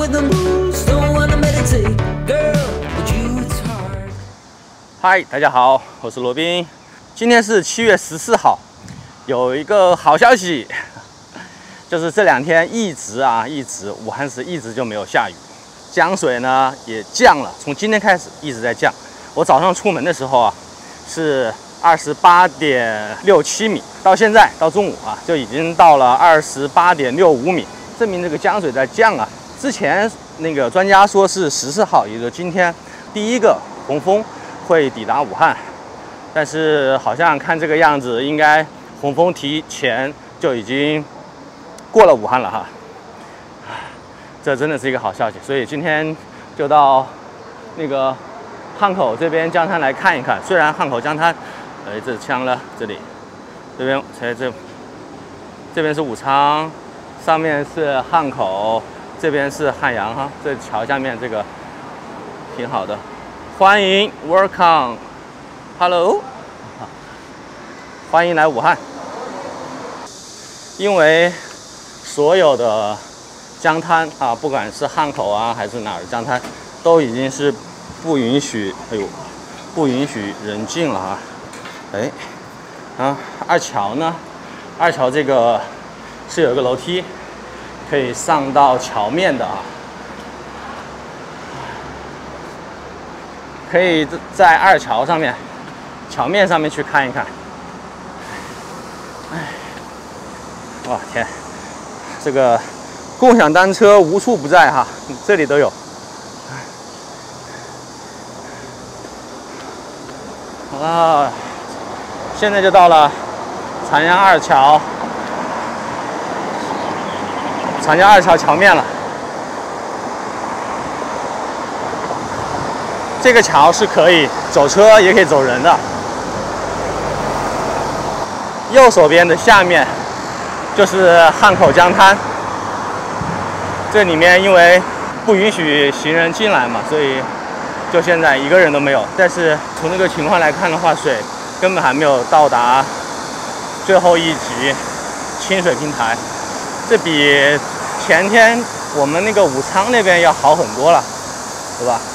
嗨，大家好，我是罗宾。今天是7月14号，有一个好消息，就是这2天一直武汉市一直就没有下雨，江水呢也降了，从今天开始一直在降。我早上出门的时候是28.67米，到现在到中午就已经到了28.65米，证明这个江水在降啊。之前那个专家说是14号，也就是今天第一个洪峰会抵达武汉，但是好像看这个样子，应该洪峰提前就已经过了武汉了哈。这真的是一个好消息，所以今天就到那个汉口这边江滩来看一看。虽然汉口江滩，这枪了，这里，这边这边是武昌，上面是汉口，这边是汉阳哈。这桥下面这个挺好的。欢迎 ，Welcome，Hello， 欢迎来武汉。因为所有的江滩不管是汉口还是哪儿的江滩，都已经是不允许人进了二桥呢？二桥这个是有一个楼梯，可以上到桥面的可以在二桥上面、桥面上面去看一看。哇天，这个共享单车无处不在哈，这里都有。现在就到了长江二桥桥面了。这个桥是可以走车也可以走人的。右手边的下面就是汉口江滩，这里面因为不允许行人进来嘛，所以就现在一个人都没有。但是从这个情况来看的话，水根本还没有到达最后一级清水平台，这比前天我们那个武昌那边要好很多了，对吧？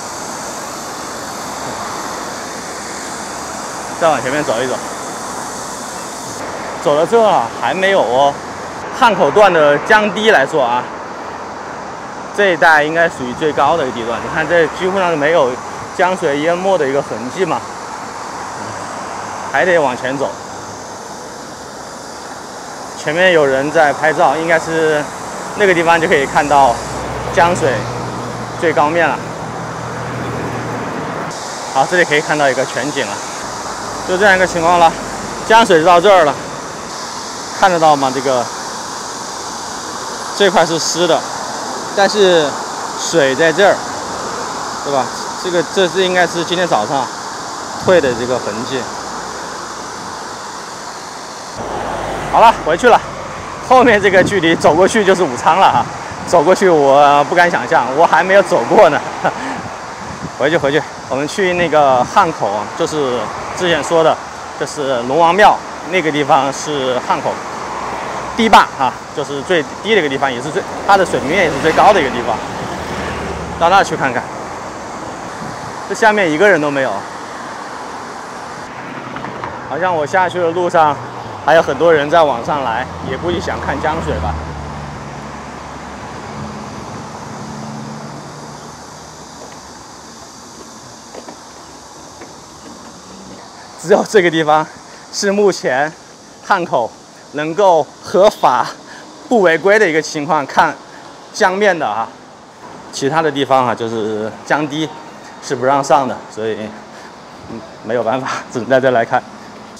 再往前面走一走，走到这还没有汉口段的江堤来说这一带应该属于最高的一个地段。你看这几乎上没有江水淹没的一个痕迹嘛，还得往前走。前面有人在拍照，应该是那个地方就可以看到江水最高面了。好，这里可以看到一个全景了。就这样一个情况了，江水到这儿了，看得到吗？这块是湿的，但是水在这儿，对吧？这是应该是今天早上退的这个痕迹。好了，回去了，后面这个距离走过去就是武昌了走过去我不敢想象，我还没有走过呢。回去，我们去那个汉口就是之前说的，就是龙王庙那个地方是汉口堤坝就是最低的一个地方，也是它的水平面也是最高的一个地方。到那去看看，这下面一个人都没有，好像我下去的路上还有很多人在往上来，也估计想看江水吧。只有这个地方是目前汉口能够合法不违规的一个情况看江面的其他的地方就是江堤是不让上的，所以没有办法，只能在这来看。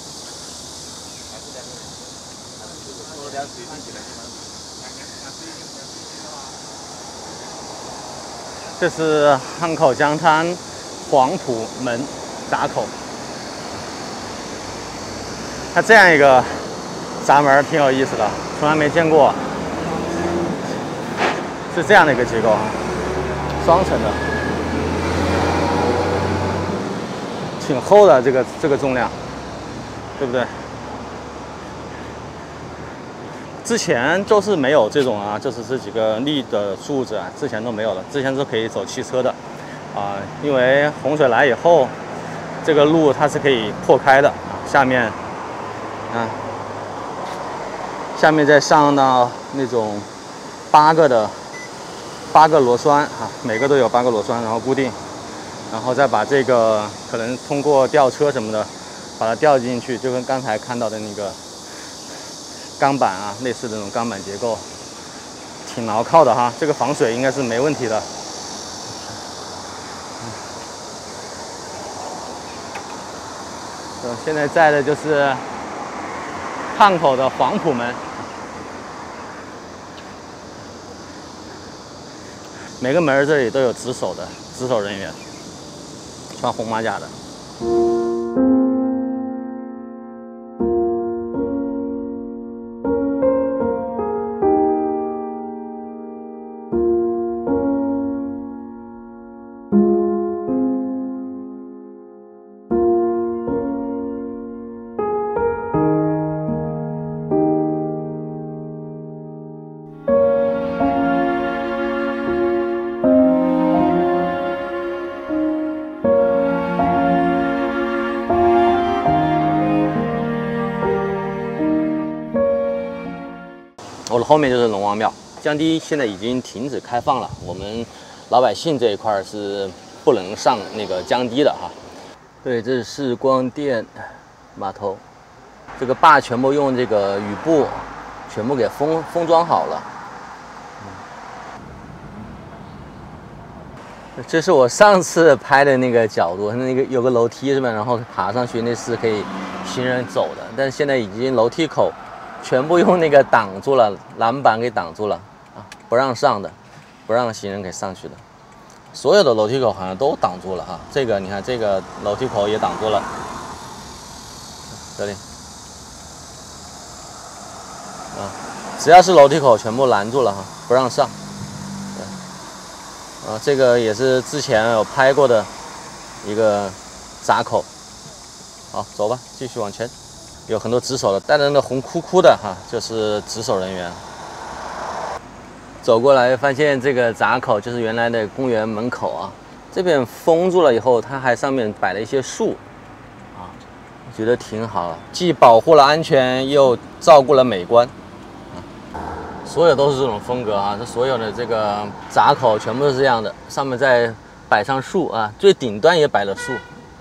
这是汉口江滩黄浦门闸口。它这样一个闸门挺有意思的，从来没见过，是这样的一个结构双层的，挺厚的这个重量，对不对？ 之前都是没有这种啊，就是这几个立的柱子啊，之前都没有的，之前是可以走汽车的啊，因为洪水来以后，这个路它是可以破开的啊，下面啊，下面再上到那种8个螺栓啊，每个都有8个螺栓，然后固定，然后再把这个可能通过吊车什么的把它吊进去，就跟刚才看到的那个钢板啊，类似的那种钢板结构，挺牢靠的哈，这个防水应该是没问题的。现在在的就是汉口的黄埔门。每个门这里都有值守人员，穿红马甲的。我的后面就是龙王庙，江堤现在已经停止开放了，我们老百姓这一块是不能上那个江堤的哈。对，这是世光殿码头，这个坝全部用这个雨布全部给封装好了。这是我上次拍的那个角度，那个有个楼梯是吧？然后爬上去，那是可以行人走的，但是现在已经楼梯口全部用那个挡住了，栏板给挡住了啊，不让上的，不让行人给上去的。所有的楼梯口好像都挡住了哈。这个你看，这个楼梯口也挡住了，这里啊，只要是楼梯口全部拦住了哈，不让上。啊，这个也是之前有拍过的一个闸口。好，走吧，继续往前。有很多值守的，带着那个红裤裤的哈，就是值守人员。走过来发现这个闸口就是原来的公园门口啊，这边封住了以后，它还上面摆了一些树，啊，我觉得挺好，既保护了安全，又照顾了美观，啊，所有都是这种风格啊，这所有的这个闸口全部是这样的，上面再摆上树啊，最顶端也摆了树。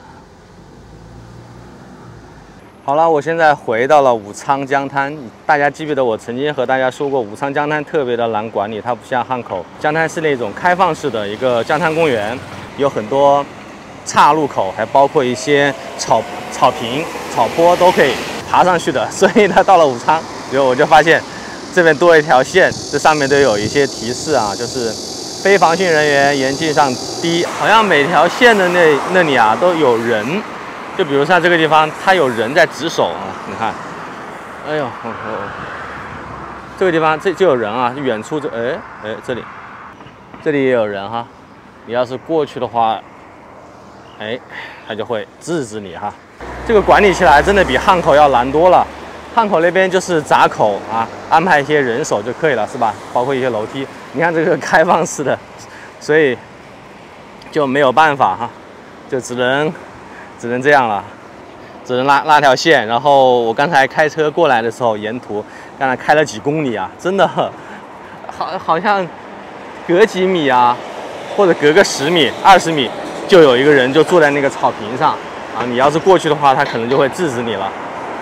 好了，我现在回到了武昌江滩。大家记不记得我曾经和大家说过，武昌江滩特别的难管理，它不像汉口江滩是那种开放式的一个江滩公园，有很多岔路口，还包括一些草坪、草坡都可以爬上去的。所以呢，到了武昌，我就发现这边多一条线，这上面都有一些提示啊，就是非防汛人员严禁上堤。好像每条线的那里啊都有人。就比如像这个地方，它有人在值守啊，你看，哎呦，这个地方这就有人啊，远处这里也有人哈，你要是过去的话，他就会制止你哈。这个管理起来真的比汉口要难多了。汉口那边就是闸口啊，安排一些人手就可以了，是吧？包括一些楼梯，你看这个开放式的，所以就没有办法哈，就只能这样了，只能拉条线。然后我刚才开车过来的时候，沿途刚才开了几公里啊，真的好像隔几米啊，或者隔个10米、20米，就有一个人就坐在那个草坪上啊。你要是过去的话，他可能就会制止你了。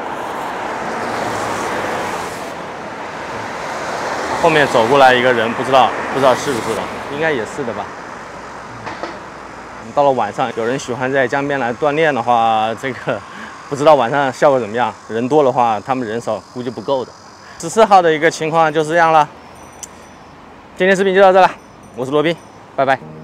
后面走过来一个人，不知道是不是的，应该也是的吧。到了晚上，有人喜欢在江边来锻炼的话，这个不知道晚上效果怎么样。人多的话，他们人少估计不够的。14号的一个情况就是这样了。今天视频就到这了，我是罗宾，拜拜。